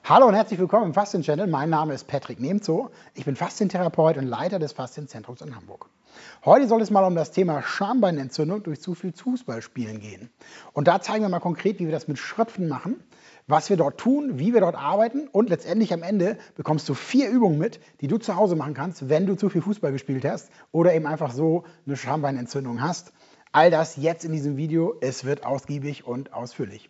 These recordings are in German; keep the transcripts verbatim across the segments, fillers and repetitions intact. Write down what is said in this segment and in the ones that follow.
Hallo und herzlich willkommen im Faszien-Channel. Mein Name ist Patrick Nemzow. Ich bin Faszientherapeut und Leiter des Faszienzentrums in Hamburg. Heute soll es mal um das Thema Schambeinentzündung durch zu viel Fußballspielen gehen. Und da zeigen wir mal konkret, wie wir das mit Schröpfen machen, was wir dort tun, wie wir dort arbeiten und letztendlich am Ende bekommst du vier Übungen mit, die du zu Hause machen kannst, wenn du zu viel Fußball gespielt hast oder eben einfach so eine Schambeinentzündung hast. All das jetzt in diesem Video. Es wird ausgiebig und ausführlich.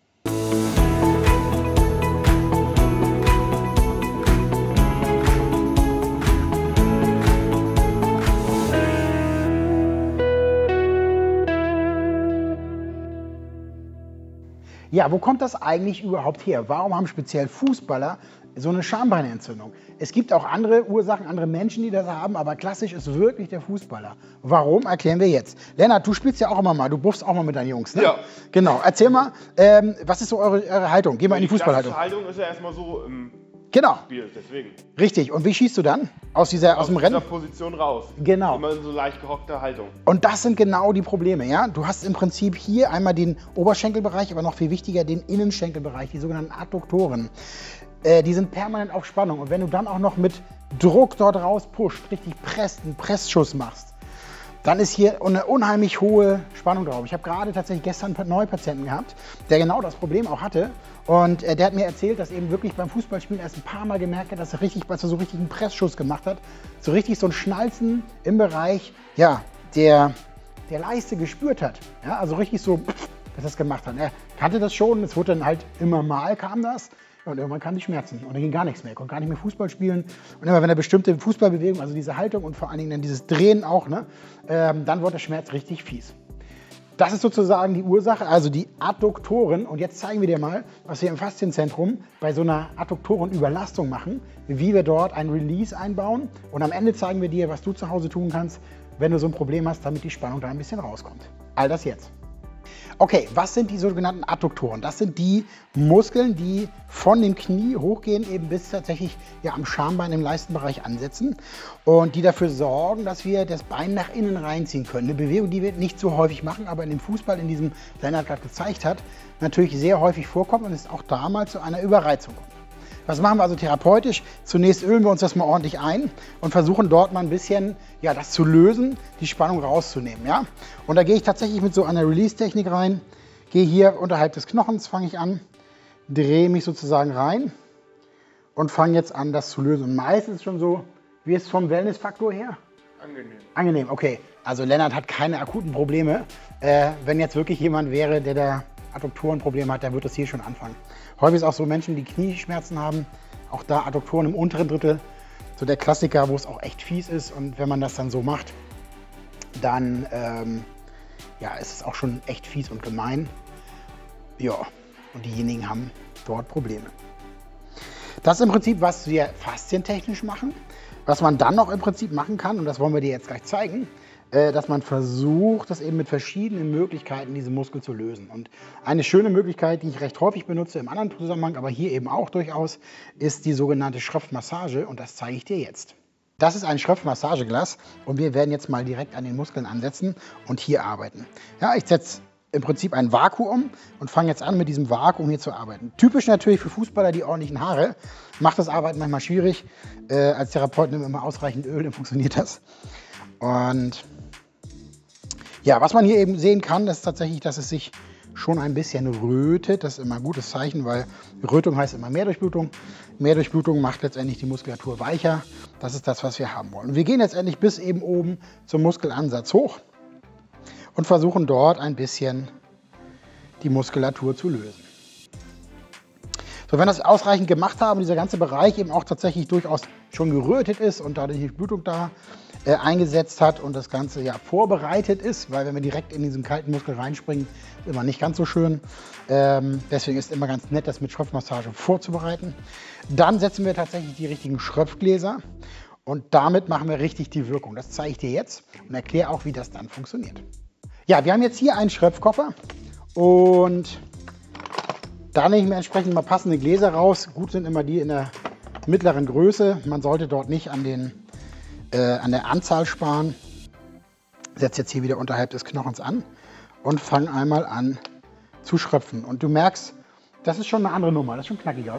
Ja, wo kommt das eigentlich überhaupt her? Warum haben speziell Fußballer so eine Schambeinentzündung? Es gibt auch andere Ursachen, andere Menschen, die das haben, aber klassisch ist wirklich der Fußballer. Warum, erklären wir jetzt. Lennart, du spielst ja auch immer mal, du buffst auch mal mit deinen Jungs, ne? Ja. Genau, erzähl mal, ähm, was ist so eure, eure Haltung? Geh mal in die Fußballhaltung. Die Haltung ist ja erstmal so im Genau. Spiel, deswegen. Richtig, und wie schießt du dann? Aus, dieser, aus, aus dem Rennen? Aus dieser Position raus. Genau. Immer in so leicht gehockter Haltung. Und das sind genau die Probleme, ja? Du hast im Prinzip hier einmal den Oberschenkelbereich, aber noch viel wichtiger den Innenschenkelbereich, die sogenannten Adduktoren. Äh, die sind permanent auf Spannung. Und wenn du dann auch noch mit Druck dort raus pusht, richtig presst, einen Pressschuss machst, dann ist hier eine unheimlich hohe Spannung drauf. Ich habe gerade tatsächlich gestern einen Neupatienten gehabt, der genau das Problem auch hatte. Und äh, der hat mir erzählt, dass eben wirklich beim Fußballspielen erst ein paar Mal gemerkt hat, dass er richtig, als er so richtig einen Pressschuss gemacht hat, so richtig so ein Schnalzen im Bereich, ja, der, der Leiste gespürt hat. Ja, also richtig so, dass er das gemacht hat. Er kannte das schon, es wurde dann halt immer mal kam das. Und irgendwann kamen die Schmerzen und dann ging gar nichts mehr. Er konnte gar nicht mehr Fußball spielen. Und immer wenn er bestimmte Fußballbewegungen, also diese Haltung und vor allen Dingen dann dieses Drehen auch, ne, ähm, dann wurde der Schmerz richtig fies. Das ist sozusagen die Ursache, also die Adduktoren. Und jetzt zeigen wir dir mal, was wir im Faszienzentrum bei so einer Adduktorenüberlastung machen, wie wir dort ein Release einbauen. Und am Ende zeigen wir dir, was du zu Hause tun kannst, wenn du so ein Problem hast, damit die Spannung da ein bisschen rauskommt. All das jetzt. Okay, was sind die sogenannten Adduktoren? Das sind die Muskeln, die von dem Knie hochgehen, eben bis tatsächlich ja, am Schambein im Leistenbereich ansetzen und die dafür sorgen, dass wir das Bein nach innen reinziehen können. Eine Bewegung, die wir nicht so häufig machen, aber in dem Fußball, in diesem Lennart gerade gezeigt hat, natürlich sehr häufig vorkommt und es auch da mal zu einer Überreizung kommt. Was machen wir also therapeutisch? Zunächst ölen wir uns das mal ordentlich ein und versuchen dort mal ein bisschen ja, das zu lösen, die Spannung rauszunehmen. Ja? Und da gehe ich tatsächlich mit so einer Release-Technik rein, gehe hier unterhalb des Knochens, fange ich an, drehe mich sozusagen rein und fange jetzt an, das zu lösen. Und meistens schon so, wie ist es vom Wellness-Faktor her? Angenehm. Angenehm, okay. Also Lennart hat keine akuten Probleme. Äh, wenn jetzt wirklich jemand wäre, der da Adduktorenprobleme hat, der wird das hier schon anfangen. Häufig ist es auch so Menschen, die Knieschmerzen haben, auch da Adduktoren im unteren Drittel, so der Klassiker, wo es auch echt fies ist. Und wenn man das dann so macht, dann ähm, ja, ist es auch schon echt fies und gemein. Ja, und diejenigen haben dort Probleme. Das ist im Prinzip, was wir faszientechnisch machen. Was man dann noch im Prinzip machen kann, und das wollen wir dir jetzt gleich zeigen, dass man versucht, das eben mit verschiedenen Möglichkeiten, diese Muskel zu lösen. Und eine schöne Möglichkeit, die ich recht häufig benutze im anderen Zusammenhang, aber hier eben auch durchaus, ist die sogenannte Schröpfmassage und das zeige ich dir jetzt. Das ist ein Schröpfmassageglas und wir werden jetzt mal direkt an den Muskeln ansetzen und hier arbeiten. Ja, ich setze im Prinzip ein Vakuum und fange jetzt an, mit diesem Vakuum hier zu arbeiten. Typisch natürlich für Fußballer, die ordentlichen Haare, macht das Arbeiten manchmal schwierig. Äh, als Therapeut nimmt man immer ausreichend Öl, dann funktioniert das. Und ja, was man hier eben sehen kann, ist tatsächlich, dass es sich schon ein bisschen rötet. Das ist immer ein gutes Zeichen, weil Rötung heißt immer mehr Durchblutung. Mehr Durchblutung macht letztendlich die Muskulatur weicher. Das ist das, was wir haben wollen. Und wir gehen letztendlich bis eben oben zum Muskelansatz hoch und versuchen dort ein bisschen die Muskulatur zu lösen. So, wenn wir das ausreichend gemacht haben, dieser ganze Bereich eben auch tatsächlich durchaus schon gerötet ist und dadurch die Blutung da äh, eingesetzt hat und das Ganze ja vorbereitet ist, weil wenn wir direkt in diesen kalten Muskel reinspringen, ist immer nicht ganz so schön. Ähm, deswegen ist es immer ganz nett, das mit Schröpfmassage vorzubereiten. Dann setzen wir tatsächlich die richtigen Schröpfgläser und damit machen wir richtig die Wirkung. Das zeige ich dir jetzt und erkläre auch, wie das dann funktioniert. Ja, wir haben jetzt hier einen Schröpfkoffer und da nehme ich mir entsprechend mal passende Gläser raus. Gut sind immer die in der mittleren Größe. Man sollte dort nicht an, den, äh, an der Anzahl sparen. Setze jetzt hier wieder unterhalb des Knochens an und fange einmal an zu schröpfen. Und du merkst, das ist schon eine andere Nummer. Das ist schon knackiger, oder?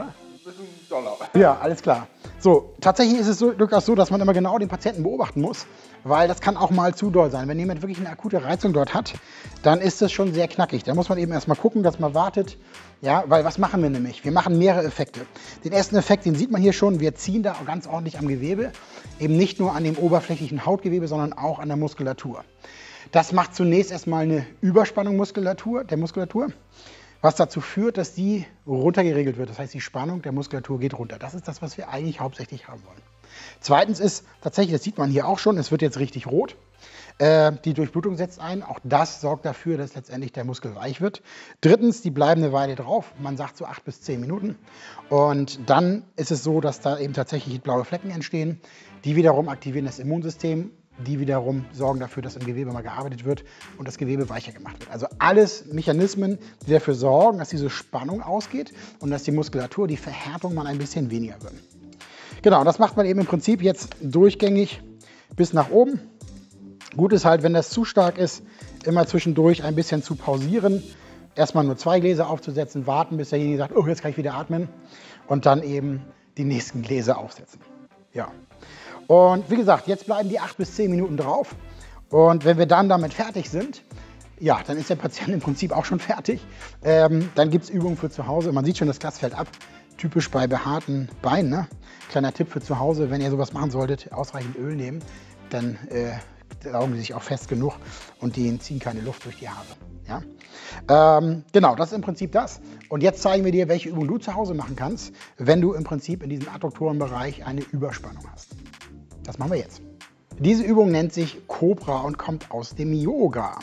ein bisschen doller. Ja, alles klar. So, tatsächlich ist es so, durchaus so, dass man immer genau den Patienten beobachten muss, weil das kann auch mal zu doll sein. Wenn jemand wirklich eine akute Reizung dort hat, dann ist das schon sehr knackig. Da muss man eben erstmal gucken, dass man wartet. Ja, weil was machen wir nämlich? Wir machen mehrere Effekte. Den ersten Effekt, den sieht man hier schon, wir ziehen da ganz ordentlich am Gewebe. Eben nicht nur an dem oberflächlichen Hautgewebe, sondern auch an der Muskulatur. Das macht zunächst erstmal eine Überspannung Muskulatur, der Muskulatur, was dazu führt, dass die runtergeregelt wird. Das heißt, die Spannung der Muskulatur geht runter. Das ist das, was wir eigentlich hauptsächlich haben wollen. Zweitens ist tatsächlich, das sieht man hier auch schon, es wird jetzt richtig rot. Äh, die Durchblutung setzt ein. Auch das sorgt dafür, dass letztendlich der Muskel weich wird. Drittens, die bleiben eine Weile drauf. Man sagt so acht bis zehn Minuten. Und dann ist es so, dass da eben tatsächlich blaue Flecken entstehen. Die wiederum aktivieren das Immunsystem. Die wiederum sorgen dafür, dass im Gewebe mal gearbeitet wird und das Gewebe weicher gemacht wird. Also alles Mechanismen, die dafür sorgen, dass diese Spannung ausgeht und dass die Muskulatur, die Verhärtung mal ein bisschen weniger wird. Genau, das macht man eben im Prinzip jetzt durchgängig bis nach oben. Gut ist halt, wenn das zu stark ist, immer zwischendurch ein bisschen zu pausieren. Erstmal nur zwei Gläser aufzusetzen, warten, bis derjenige sagt, oh, jetzt kann ich wieder atmen. Und dann eben die nächsten Gläser aufsetzen. Ja. Und wie gesagt, jetzt bleiben die acht bis zehn Minuten drauf. Und wenn wir dann damit fertig sind, ja, dann ist der Patient im Prinzip auch schon fertig. Ähm, dann gibt es Übungen für zu Hause. Man sieht schon, das Glas fällt ab. Typisch bei behaarten Beinen. Ne? Kleiner Tipp für zu Hause, wenn ihr sowas machen solltet, ausreichend Öl nehmen. Dann äh, saugen die sich auch fest genug und die ziehen keine Luft durch die Haare. Ja? Ähm, genau, das ist im Prinzip das. Und jetzt zeigen wir dir, welche Übung du zu Hause machen kannst, wenn du im Prinzip in diesem Adduktorenbereich eine Überspannung hast. Das machen wir jetzt. Diese Übung nennt sich Cobra und kommt aus dem Yoga.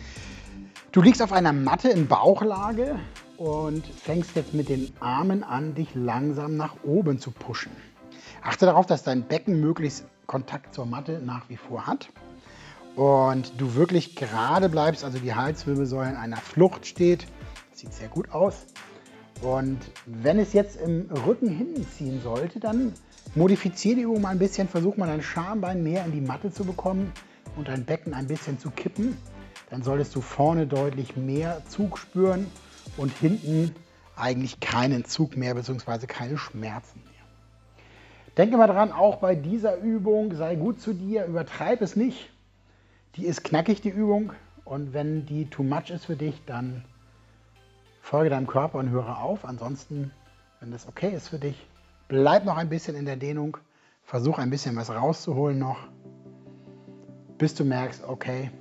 Du liegst auf einer Matte in Bauchlage und fängst jetzt mit den Armen an, dich langsam nach oben zu pushen. Achte darauf, dass dein Becken möglichst Kontakt zur Matte nach wie vor hat und du wirklich gerade bleibst, also die Halswirbelsäule in einer Flucht steht. Das sieht sehr gut aus. Und wenn es jetzt im Rücken hinziehen sollte, dann modifiziere die Übung mal ein bisschen, versuch mal dein Schambein mehr in die Matte zu bekommen und dein Becken ein bisschen zu kippen. Dann solltest du vorne deutlich mehr Zug spüren und hinten eigentlich keinen Zug mehr bzw. keine Schmerzen mehr. Denke mal dran, auch bei dieser Übung sei gut zu dir, übertreib es nicht. Die ist knackig, die Übung, und wenn die too much ist für dich, dann folge deinem Körper und höre auf. Ansonsten, wenn das okay ist für dich, bleib noch ein bisschen in der Dehnung, versuch ein bisschen was rauszuholen noch, bis du merkst, okay,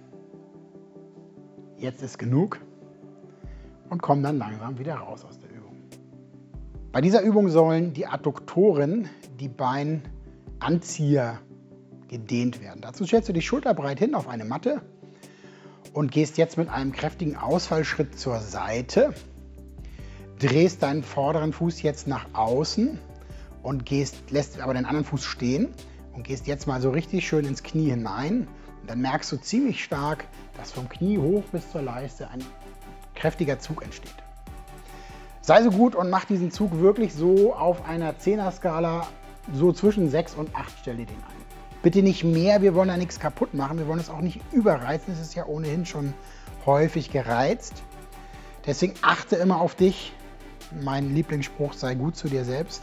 jetzt ist genug, und komm dann langsam wieder raus aus der Übung. Bei dieser Übung sollen die Adduktoren, die Beinanzieher, gedehnt werden. Dazu stellst du dich schulterbreit hin auf eine Matte und gehst jetzt mit einem kräftigen Ausfallschritt zur Seite, drehst deinen vorderen Fuß jetzt nach außen und gehst, lässt aber den anderen Fuß stehen und gehst jetzt mal so richtig schön ins Knie hinein. Und dann merkst du ziemlich stark, dass vom Knie hoch bis zur Leiste ein kräftiger Zug entsteht. Sei so gut und mach diesen Zug wirklich so auf einer Zehner-Skala, so zwischen sechs und acht, stell dir den ein. Bitte nicht mehr, wir wollen da nichts kaputt machen, wir wollen es auch nicht überreizen, es ist ja ohnehin schon häufig gereizt. Deswegen achte immer auf dich. Mein Lieblingsspruch, sei gut zu dir selbst.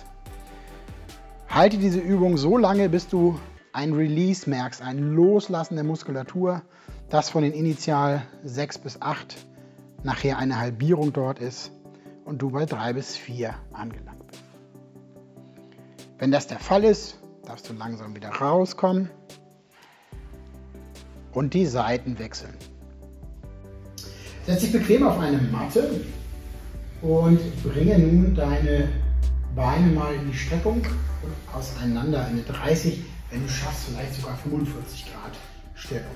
Halte diese Übung so lange, bis du ein Release merkst, ein Loslassen der Muskulatur, das von den initial sechs bis acht nachher eine Halbierung dort ist und du bei drei bis vier angelangt bist. Wenn das der Fall ist, darfst du langsam wieder rauskommen und die Seiten wechseln. Setz dich bequem auf eine Matte und bringe nun deine Beine mal in die Streckung und auseinander, eine dreißig, wenn du schaffst, vielleicht sogar fünfundvierzig Grad Stellung.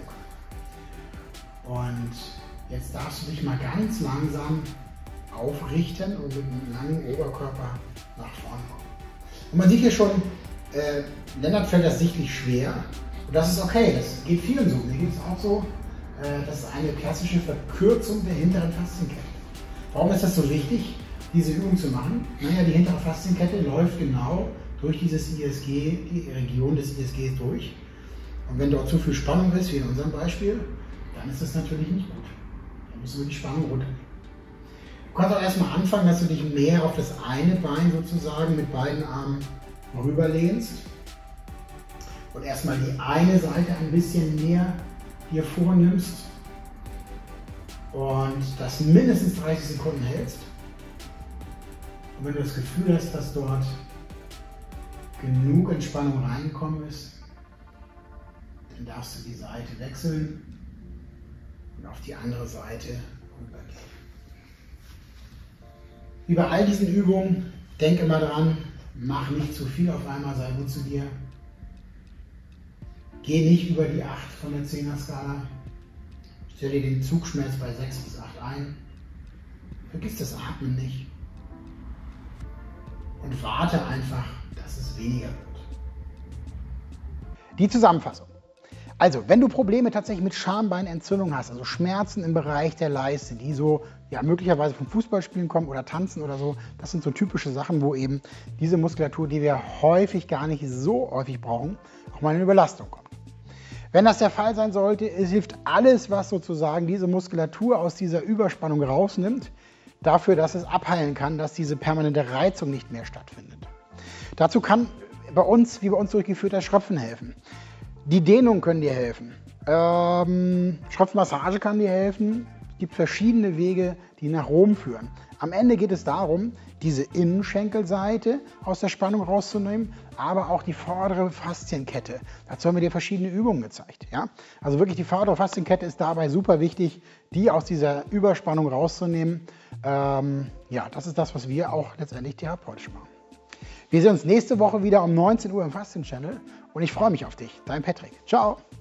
Und jetzt darfst du dich mal ganz langsam aufrichten und mit einem langen Oberkörper nach vorne kommen. Und man sieht hier schon, äh, Lennart fällt das sichtlich schwer. Und das ist okay, das geht vielen so. Mir geht es auch so, äh, das ist eine klassische Verkürzung der hinteren Faszienkette. Warum ist das so wichtig, diese Übung zu machen? Naja, die hintere Faszienkette läuft genau durch dieses I S G, die Region des I S Gs durch. Und wenn dort zu viel Spannung ist, wie in unserem Beispiel, dann ist das natürlich nicht gut. Dann müssen wir die Spannung runternehmen. kannst auch erstmal anfangen, dass du dich mehr auf das eine Bein sozusagen mit beiden Armen rüberlehnst und erstmal die eine Seite ein bisschen mehr dir vornimmst und das mindestens dreißig Sekunden hältst. Und wenn du das Gefühl hast, dass dort genug Entspannung reingekommen ist, dann darfst du die Seite wechseln und auf die andere Seite rübergehen. Wie bei all diesen Übungen, denk immer dran, mach nicht zu viel auf einmal, sei gut zu dir. Geh nicht über die acht von der zehner-Skala. Stell dir den Zugschmerz bei sechs bis acht ein. Vergiss das Atmen nicht. Und warte einfach, dass es weniger wird. Die Zusammenfassung. Also, wenn du Probleme tatsächlich mit Schambeinentzündung hast, also Schmerzen im Bereich der Leiste, die so ja, möglicherweise vom Fußballspielen kommen oder Tanzen oder so, das sind so typische Sachen, wo eben diese Muskulatur, die wir häufig gar nicht so häufig brauchen, auch mal in Überlastung kommt. Wenn das der Fall sein sollte, es hilft alles, was sozusagen diese Muskulatur aus dieser Überspannung rausnimmt, dafür, dass es abheilen kann, dass diese permanente Reizung nicht mehr stattfindet. Dazu kann bei uns, wie bei uns durchgeführt, das Schröpfen helfen. Die Dehnungen können dir helfen. Ähm, Schröpfmassage kann dir helfen. Es gibt verschiedene Wege, die nach Rom führen. Am Ende geht es darum, diese Innenschenkelseite aus der Spannung rauszunehmen, aber auch die vordere Faszienkette. Dazu haben wir dir verschiedene Übungen gezeigt. Ja? Also wirklich die vordere Faszienkette ist dabei super wichtig, die aus dieser Überspannung rauszunehmen. Ähm, ja, das ist das, was wir auch letztendlich therapeutisch machen. Wir sehen uns nächste Woche wieder um neunzehn Uhr im Faszien-Channel und ich freue mich auf dich. Dein Patrick. Ciao.